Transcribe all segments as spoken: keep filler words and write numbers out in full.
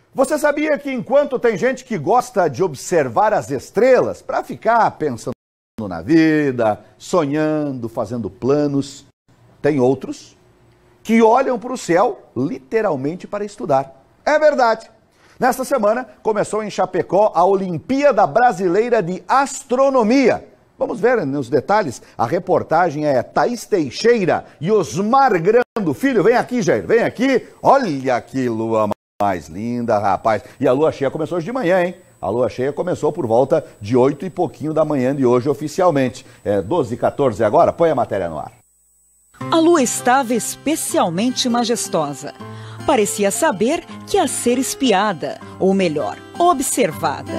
Você sabia que enquanto tem gente que gosta de observar as estrelas para ficar pensando na vida, sonhando, fazendo planos, tem outros que olham para o céu literalmente para estudar. É verdade. Nesta semana começou em Chapecó a Olimpíada Brasileira de Astronomia. Vamos ver nos detalhes. A reportagem é Thaís Teixeira e Osmar Grando Filho. Vem aqui, Jair, vem aqui. Olha que lua mais linda, rapaz. E a lua cheia começou hoje de manhã, hein? A lua cheia começou por volta de oito e pouquinho da manhã de hoje oficialmente. É doze e quatorze agora? Põe a matéria no ar. A lua estava especialmente majestosa. Parecia saber que ia ser espiada, ou melhor, observada.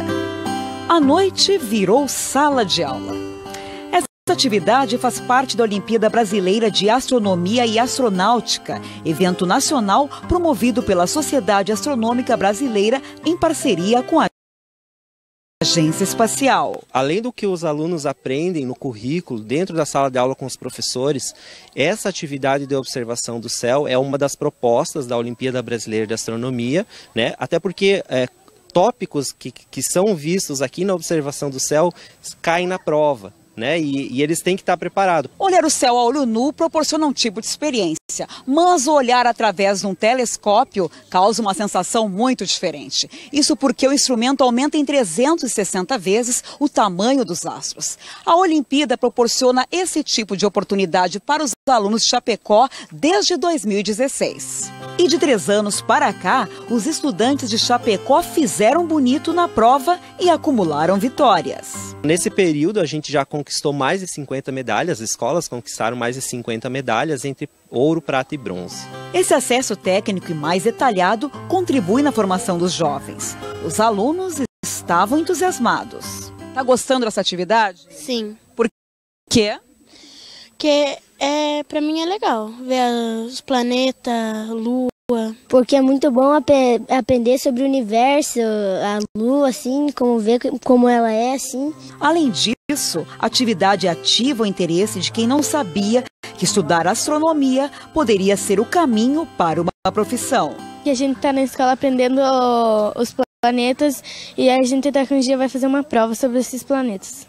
A noite virou sala de aula. Essa atividade faz parte da Olimpíada Brasileira de Astronomia e Astronáutica, evento nacional promovido pela Sociedade Astronômica Brasileira em parceria com a Agência Espacial. Além do que os alunos aprendem no currículo, dentro da sala de aula com os professores, essa atividade de observação do céu é uma das propostas da Olimpíada Brasileira de Astronomia, né? Até porque é, tópicos que, que são vistos aqui na observação do céu caem na prova. Né? E, e eles têm que estar preparados. Olhar o céu a olho nu proporciona um tipo de experiência, mas olhar através de um telescópio causa uma sensação muito diferente. Isso porque o instrumento aumenta em trezentas e sessenta vezes o tamanho dos astros. A Olimpíada proporciona esse tipo de oportunidade para os alunos de Chapecó desde dois mil e dezesseis. E de três anos para cá, os estudantes de Chapecó fizeram bonito na prova e acumularam vitórias. Nesse período, a gente já conquistou mais de cinquenta medalhas, as escolas conquistaram mais de cinquenta medalhas entre ouro, prata e bronze. Esse acesso técnico e mais detalhado contribui na formação dos jovens. Os alunos estavam entusiasmados. Tá gostando dessa atividade? Sim. Por quê? Porque é, pra mim é legal ver os planetas, lua. Porque é muito bom ap aprender sobre o universo, a lua, assim, como ver como ela é, assim. Além disso, a atividade ativa o interesse de quem não sabia que estudar astronomia poderia ser o caminho para uma profissão. E a gente está na escola aprendendo os planetas e a gente daqui um dia vai fazer uma prova sobre esses planetas.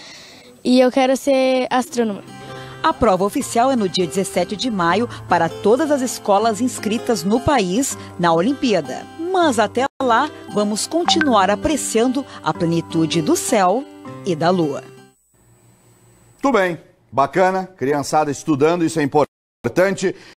E eu quero ser astrônoma. A prova oficial é no dia dezessete de maio para todas as escolas inscritas no país na Olimpíada. Mas até lá, vamos continuar apreciando a plenitude do céu e da lua. Tudo bem, bacana, criançada estudando, isso é importante.